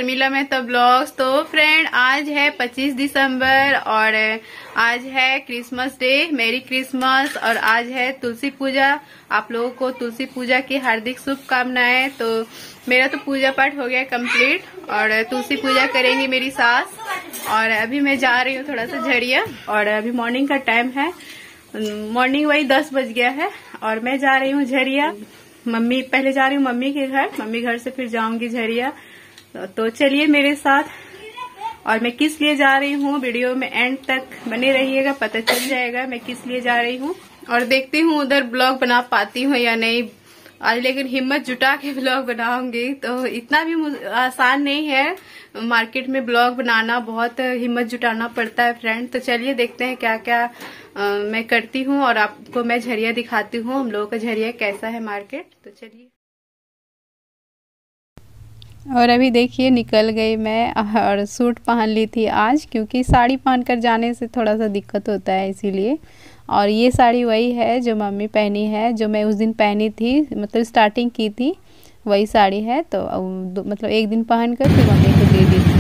Sharmila Mehta blogs. तो friend, आज है 25 दिसंबर और आज है क्रिसमस डे। मेरी क्रिसमस। और आज है तुलसी पूजा। आप लोगों को तुलसी पूजा की हार्दिक शुभकामनाएं। तो मेरा तो पूजा पाठ हो गया कंप्लीट और तुलसी पूजा करेंगी मेरी सास। और अभी मैं जा रही हूँ थोड़ा सा झड़िया। और अभी मॉर्निंग का टाइम है, मॉर्निंग वही 10 बज गया है और मैं जा रही हूँ झड़िया। मम्मी पहले जा रही हूँ मम्मी के घर, मम्मी घर से फिर जाऊंगी झड़िया। तो चलिए मेरे साथ। और मैं किस लिए जा रही हूँ वीडियो में एंड तक बने रहिएगा, पता चल जाएगा मैं किस लिए जा रही हूँ। और देखती हूँ उधर ब्लॉग बना पाती हूँ या नहीं आज, लेकिन हिम्मत जुटा के ब्लॉग बनाऊंगी। तो इतना भी आसान नहीं है मार्केट में ब्लॉग बनाना, बहुत हिम्मत जुटाना पड़ता है फ्रेंड। तो चलिए देखते हैं क्या क्या मैं करती हूँ और आपको मैं झरिया दिखाती हूँ, हम लोगों का झरिया कैसा है मार्केट। तो चलिए। और अभी देखिए निकल गई मैं और सूट पहन ली थी आज, क्योंकि साड़ी पहनकर जाने से थोड़ा सा दिक्कत होता है इसीलिए। और ये साड़ी वही है जो मम्मी पहनी है, जो मैं उस दिन पहनी थी, मतलब स्टार्टिंग की थी वही साड़ी है। तो मतलब एक दिन पहनकर फिर मम्मी को दे दी थी।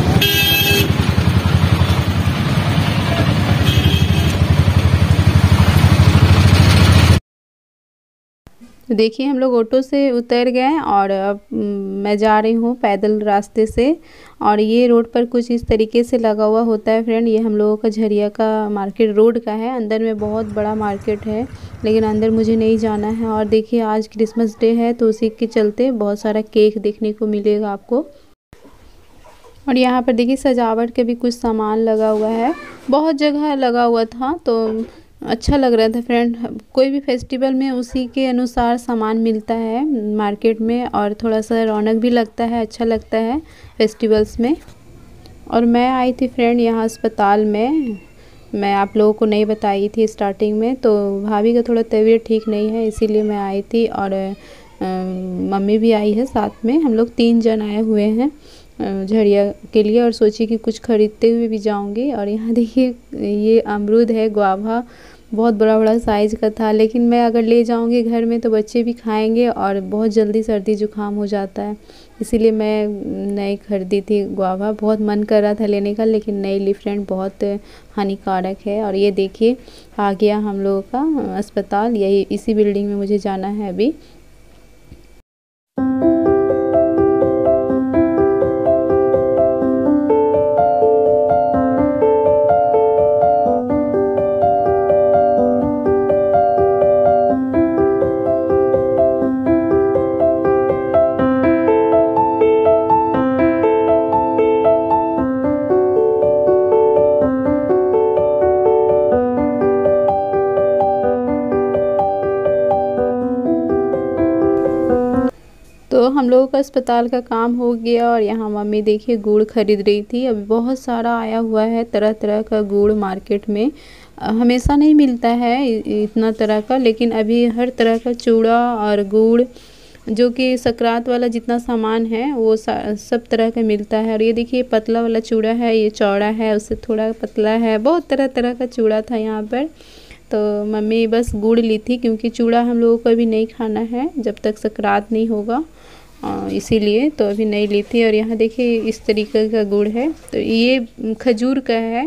तो देखिए हम लोग ऑटो से उतर गए और अब मैं जा रही हूँ पैदल रास्ते से। और ये रोड पर कुछ इस तरीके से लगा हुआ होता है फ्रेंड। ये हम लोगों का झरिया का मार्केट रोड का है, अंदर में बहुत बड़ा मार्केट है, लेकिन अंदर मुझे नहीं जाना है। और देखिए आज क्रिसमस डे है तो उसी के चलते बहुत सारा केक देखने को मिलेगा आपको। और यहाँ पर देखिए सजावट के भी कुछ सामान लगा हुआ है, बहुत जगह लगा हुआ था तो अच्छा लग रहा था फ्रेंड। कोई भी फेस्टिवल में उसी के अनुसार सामान मिलता है मार्केट में और थोड़ा सा रौनक भी लगता है, अच्छा लगता है फेस्टिवल्स में। और मैं आई थी फ्रेंड यहाँ अस्पताल में, मैं आप लोगों को नहीं बताई थी स्टार्टिंग में। तो भाभी का थोड़ा तबीयत ठीक नहीं है इसीलिए मैं आई थी और मम्मी भी आई है साथ में। हम लोग 3 जन आए हुए हैं झड़िया के लिए और सोची कि कुछ खरीदते हुए भी जाऊंगी। और यहाँ देखिए ये अमरूद है, गुआवा, बहुत बड़ा बड़ा साइज़ का था, लेकिन मैं अगर ले जाऊंगी घर में तो बच्चे भी खाएंगे और बहुत जल्दी सर्दी जुकाम हो जाता है, इसीलिए मैं नहीं खरीदी थी गुआवा। बहुत मन कर रहा था लेने का लेकिन नहीं ली फ्रेंड, बहुत हानिकारक है। और ये देखिए आ गया हम लोगों का अस्पताल, यही इसी बिल्डिंग में मुझे जाना है अभी। तो हम लोगों का अस्पताल का काम हो गया और यहाँ मम्मी देखिए गुड़ खरीद रही थी। अभी बहुत सारा आया हुआ है तरह तरह का गुड़ मार्केट में, हमेशा नहीं मिलता है इतना तरह का, लेकिन अभी हर तरह का चूड़ा और गुड़ जो कि सकरात वाला जितना सामान है वो सब तरह का मिलता है। और ये देखिए पतला वाला चूड़ा है, ये चौड़ा है, उससे थोड़ा पतला है, बहुत तरह तरह का चूड़ा था यहाँ पर। तो मम्मी बस गुड़ ली थी क्योंकि चूड़ा हम लोगों को अभी नहीं खाना है जब तक सकरात नहीं होगा, इसीलिए तो अभी नहीं ली थी। और यहाँ देखिए इस तरीके का गुड़ है, तो ये खजूर का है।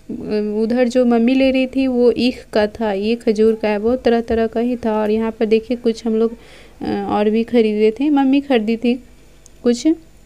उधर जो मम्मी ले रही थी वो ईख का था, ये खजूर का है, बहुत तरह तरह का ही था। और यहाँ पर देखिए कुछ हम लोग और भी खरीदे थे, मम्मी खरीदी थी कुछ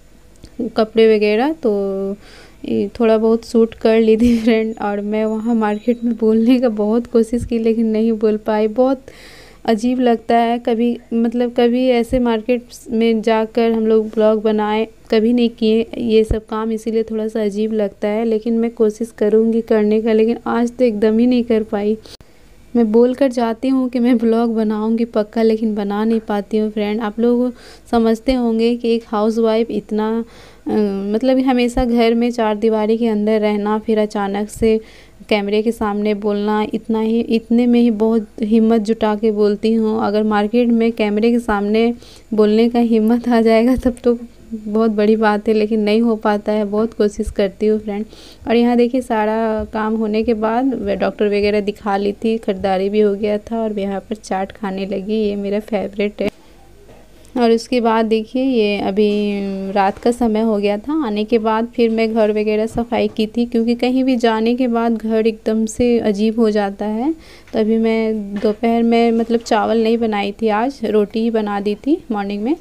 कपड़े वगैरह, तो थोड़ा बहुत सूट कर ली थी फ्रेंड। और मैं वहाँ मार्केट में बोलने का बहुत कोशिश की लेकिन नहीं बोल पाई, बहुत अजीब लगता है। कभी मतलब कभी ऐसे मार्केट में जाकर हम लोग ब्लॉग बनाए, कभी नहीं किए ये सब काम, इसीलिए थोड़ा सा अजीब लगता है। लेकिन मैं कोशिश करूँगी करने का, लेकिन आज तो एकदम ही नहीं कर पाई। मैं बोल कर जाती हूँ कि मैं ब्लॉग बनाऊँगी पक्का, लेकिन बना नहीं पाती हूँ फ्रेंड। आप लोग समझते होंगे कि एक हाउसवाइफ इतना मतलब हमेशा घर में 4 दीवारी के अंदर रहना, फिर अचानक से कैमरे के सामने बोलना, इतने में ही बहुत हिम्मत जुटा के बोलती हूँ। अगर मार्केट में कैमरे के सामने बोलने का हिम्मत आ जाएगा तब तो बहुत बड़ी बात है, लेकिन नहीं हो पाता है, बहुत कोशिश करती हूँ फ्रेंड। और यहाँ देखिए सारा काम होने के बाद डॉक्टर वगैरह दिखा ली थी, खरीदारी भी हो गया था और यहाँ पर चाट खाने लगी, ये मेरा फेवरेट है। और उसके बाद देखिए ये अभी रात का समय हो गया था। आने के बाद फिर मैं घर वगैरह सफाई की थी, क्योंकि कहीं भी जाने के बाद घर एकदम से अजीब हो जाता है। तो अभी मैं दोपहर में मतलब चावल नहीं बनाई थी, आज रोटी ही बना दी थी मॉर्निंग में।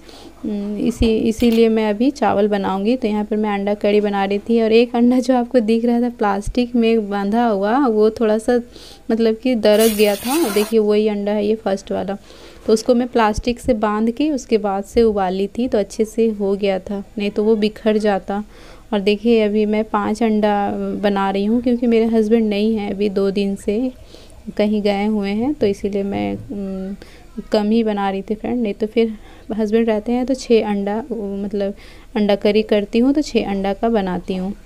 इसीलिए मैं अभी चावल बनाऊंगी। तो यहाँ पर मैं अंडा कड़ी बना रही थी, और एक अंडा जो आपको दिख रहा था प्लास्टिक में बांधा हुआ, वो थोड़ा सा मतलब कि दरक गया था। देखिए वही अंडा है ये फर्स्ट वाला। तो उसको मैं प्लास्टिक से बांध के उसके बाद से उबाली थी, तो अच्छे से हो गया था, नहीं तो वो बिखर जाता। और देखिए अभी मैं 5 अंडा बना रही हूँ, क्योंकि मेरे हस्बैंड नहीं हैं, अभी 2 दिन से कहीं गए हुए हैं, तो इसीलिए मैं कम ही बना रही थी फ्रेंड। नहीं तो फिर हस्बैंड रहते हैं तो 6 अंडा मतलब अंडा करी करती हूँ, तो 6 अंडा का बनाती हूँ।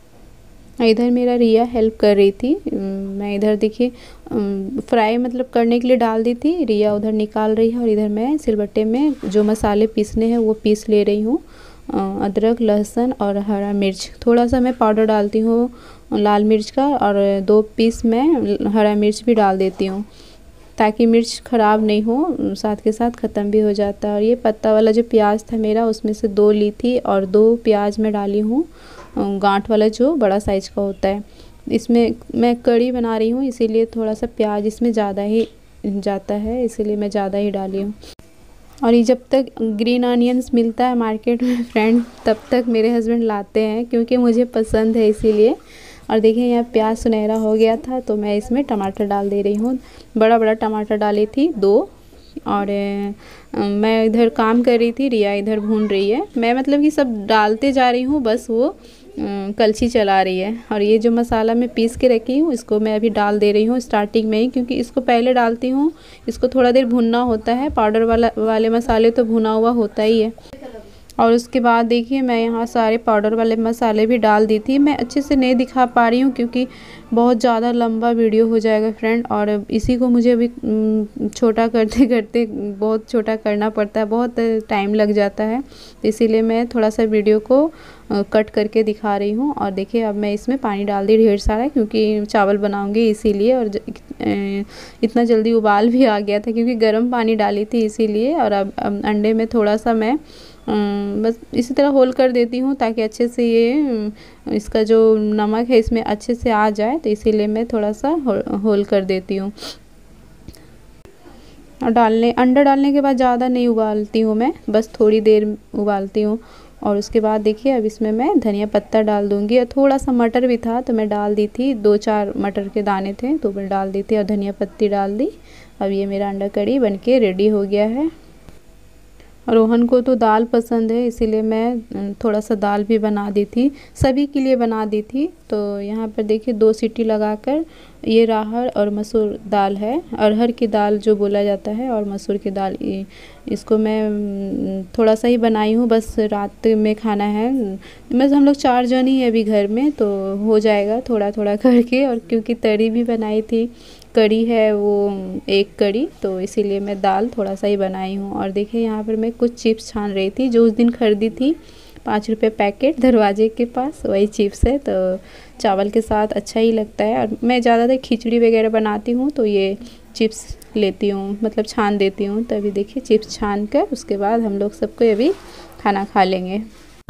इधर मेरा रिया हेल्प कर रही थी। मैं इधर देखिए फ्राई मतलब करने के लिए डाल दी थी, रिया उधर निकाल रही है, और इधर मैं सिलबट्टे में जो मसाले पीसने हैं वो पीस ले रही हूँ। अदरक, लहसुन और हरा मिर्च, थोड़ा सा मैं पाउडर डालती हूँ लाल मिर्च का, और 2 पीस मैं हरा मिर्च भी डाल देती हूँ, ताकि मिर्च ख़राब नहीं हो, साथ के साथ ख़त्म भी हो जाता है। और ये पत्ता वाला जो प्याज था मेरा, उसमें से 2 ली थी, और 2 प्याज मैं डाली हूँ गांठ वाला जो बड़ा साइज का होता है। इसमें मैं कड़ी बना रही हूँ, इसीलिए थोड़ा सा प्याज इसमें ज़्यादा ही जाता है, इसीलिए मैं ज़्यादा ही डाली हूँ। और ये जब तक ग्रीन ऑनियंस मिलता है मार्केट में फ्रेंड, तब तक मेरे हस्बैंड लाते हैं, क्योंकि मुझे पसंद है इसीलिए। और देखिए यहाँ प्याज सुनहरा हो गया था, तो मैं इसमें टमाटर डाल दे रही हूँ। बड़ा बड़ा टमाटर डाली थी 2। और मैं इधर काम कर रही थी, रिया इधर भून रही है। मैं मतलब कि सब डालते जा रही हूँ, बस वो कलछी चला रही है। और ये जो मसाला मैं पीस के रखी हूँ, इसको मैं अभी डाल दे रही हूँ स्टार्टिंग में ही, क्योंकि इसको पहले डालती हूँ, इसको थोड़ा देर भुनना होता है। पाउडर वाले मसाले तो भुना हुआ होता ही है। और उसके बाद देखिए मैं यहाँ सारे पाउडर वाले मसाले भी डाल दी थी। मैं अच्छे से नहीं दिखा पा रही हूँ, क्योंकि बहुत ज़्यादा लंबा वीडियो हो जाएगा फ्रेंड, और इसी को मुझे अभी छोटा करते करते बहुत छोटा करना पड़ता है, बहुत टाइम लग जाता है। इसीलिए मैं थोड़ा सा वीडियो को कट करके दिखा रही हूँ। और देखिए अब मैं इसमें पानी डाल दी ढेर सारा, क्योंकि चावल बनाऊँगी इसीलिए। और इतना जल्दी उबाल भी आ गया था, क्योंकि गर्म पानी डाली थी इसीलिए। और अब अंडे में थोड़ा सा मैं बस इसी तरह होल कर देती हूँ, ताकि अच्छे से ये इसका जो नमक है इसमें अच्छे से आ जाए, तो इसीलिए मैं थोड़ा सा होल कर देती हूँ। और अंडा डालने के बाद ज़्यादा नहीं उबालती हूँ मैं, बस थोड़ी देर उबालती हूँ। और उसके बाद देखिए अब इसमें मैं धनिया पत्ता डाल दूँगी, और थोड़ा सा मटर भी था तो मैं डाल दी थी, 2-4 मटर के दाने थे तो मैं डाल दी थी, और धनिया पत्ती डाल दी। अब ये मेरा अंडा कड़ी बनके रेडी हो गया है। रोहन को तो दाल पसंद है, इसीलिए मैं थोड़ा सा दाल भी बना दी थी, सभी के लिए बना दी थी। तो यहाँ पर देखिए 2 सीटी लगाकर, ये राहर और मसूर दाल है, अरहर की दाल जो बोला जाता है, और मसूर की दाल, इसको मैं थोड़ा सा ही बनाई हूँ, बस रात में खाना है। बस हम लोग 4 जन ही है अभी घर में, तो हो जाएगा थोड़ा थोड़ा करके। और क्योंकि तरी भी बनाई थी, कड़ी है वो 1 कड़ी, तो इसीलिए मैं दाल थोड़ा सा ही बनाई हूँ। और देखिए यहाँ पर मैं कुछ चिप्स छान रही थी, जो उस दिन खरीदी थी 5 रुपये पैकेट दरवाजे के पास, वही चिप्स है। तो चावल के साथ अच्छा ही लगता है। और मैं ज़्यादातर खिचड़ी वगैरह बनाती हूँ, तो ये चिप्स लेती हूँ, मतलब छान देती हूँ। तो अभी देखिए चिप्स छान कर उसके बाद हम लोग सबको अभी खाना खा लेंगे।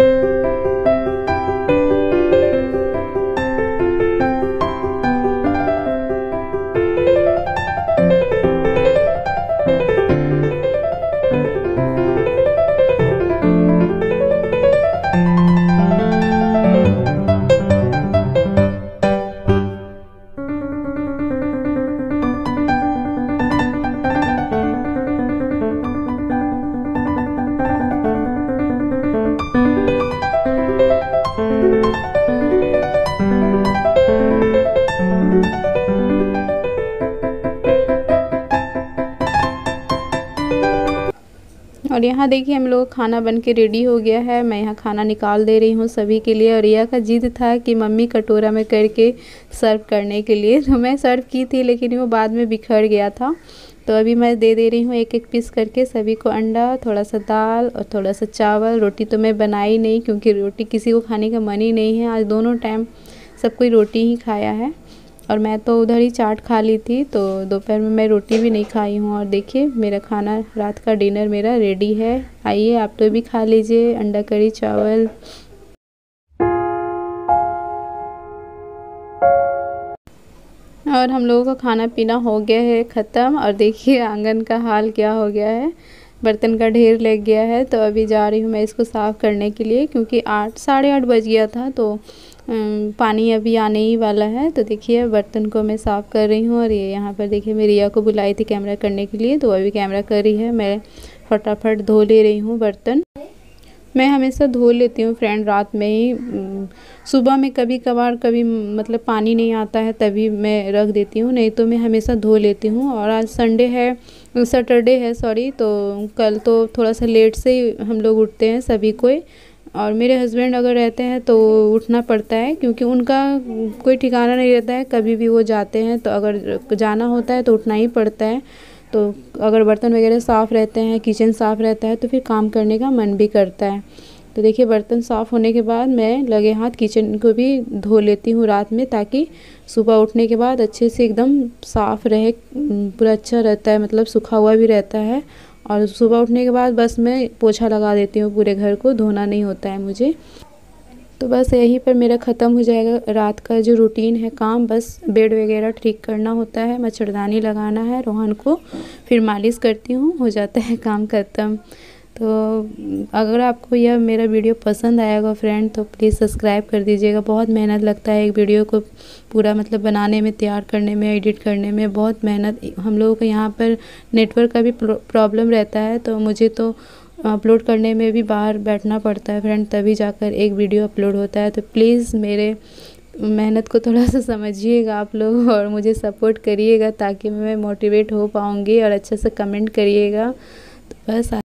और यहाँ देखिए हम लोग खाना बन के रेडी हो गया है। मैं यहाँ खाना निकाल दे रही हूँ सभी के लिए। और रिया का जिद था कि मम्मी कटोरा में करके सर्व करने के लिए, तो मैं सर्व की थी, लेकिन वो बाद में बिखर गया था। तो अभी मैं दे रही हूँ 1-1 पीस करके सभी को, अंडा, थोड़ा सा दाल और थोड़ा सा चावल। रोटी तो मैं बनाई नहीं, क्योंकि रोटी किसी को खाने का मन ही नहीं है, आज दोनों टाइम सब कोई रोटी ही खाया है। और मैं तो उधर ही चाट खा ली थी, तो दोपहर में मैं रोटी भी नहीं खाई हूँ। और देखिए मेरा खाना, रात का डिनर मेरा रेडी है। आइए आप तो भी खा लीजिए अंडा करी चावल। और हम लोगों का खाना पीना हो गया है ख़त्म। और देखिए आंगन का हाल क्या हो गया है, बर्तन का ढेर लग गया है। तो अभी जा रही हूँ मैं इसको साफ़ करने के लिए, क्योंकि 8 साढ़े 8 बज गया था, तो पानी अभी आने ही वाला है। तो देखिए बर्तन को मैं साफ़ कर रही हूँ। और ये यहाँ पर देखिए मेरी रिया को बुलाई थी कैमरा करने के लिए, तो अभी कैमरा कर रही है। मैं फटाफट धो ले रही हूँ बर्तन। मैं हमेशा धो लेती हूँ फ्रेंड रात में ही। सुबह में कभी कभार कभी मतलब पानी नहीं आता है तभी मैं रख देती हूँ, नहीं तो मैं हमेशा धो लेती हूँ। और आज संडे है, सैटरडे है सॉरी, तो कल तो थोड़ा सा लेट से ही हम लोग उठते हैं सभी कोई। और मेरे हस्बैंड अगर रहते हैं तो उठना पड़ता है, क्योंकि उनका कोई ठिकाना नहीं रहता है, कभी भी वो जाते हैं, तो अगर जाना होता है तो उठना ही पड़ता है। तो अगर बर्तन वगैरह साफ़ रहते हैं, किचन साफ़ रहता है, तो फिर काम करने का मन भी करता है। तो देखिए बर्तन साफ़ होने के बाद मैं लगे हाथ किचन को भी धो लेती हूँ रात में, ताकि सुबह उठने के बाद अच्छे से एकदम साफ़ रहे, पूरा अच्छा रहता है, मतलब सूखा हुआ भी रहता है। और सुबह उठने के बाद बस मैं पोछा लगा देती हूँ, पूरे घर को धोना नहीं होता है मुझे। तो बस यहीं पर मेरा ख़त्म हो जाएगा रात का जो रूटीन है काम। बस बेड वगैरह ठीक करना होता है, मच्छरदानी लगाना है रोहन को, फिर मालिश करती हूँ, हो जाता है काम ख़त्म। तो अगर आपको यह मेरा वीडियो पसंद आएगा फ्रेंड, तो प्लीज़ सब्सक्राइब कर दीजिएगा। बहुत मेहनत लगता है एक वीडियो को पूरा मतलब बनाने में, तैयार करने में, एडिट करने में बहुत मेहनत। हम लोगों को यहाँ पर नेटवर्क का भी प्रॉब्लम रहता है, तो मुझे तो अपलोड करने में भी बाहर बैठना पड़ता है फ्रेंड, तभी जाकर एक वीडियो अपलोड होता है। तो प्लीज़ मेरे मेहनत को थोड़ा सा समझिएगा आप लोग, और मुझे सपोर्ट करिएगा, ताकि मैं मोटिवेट हो पाऊँगी। और अच्छे से कमेंट करिएगा। तो बस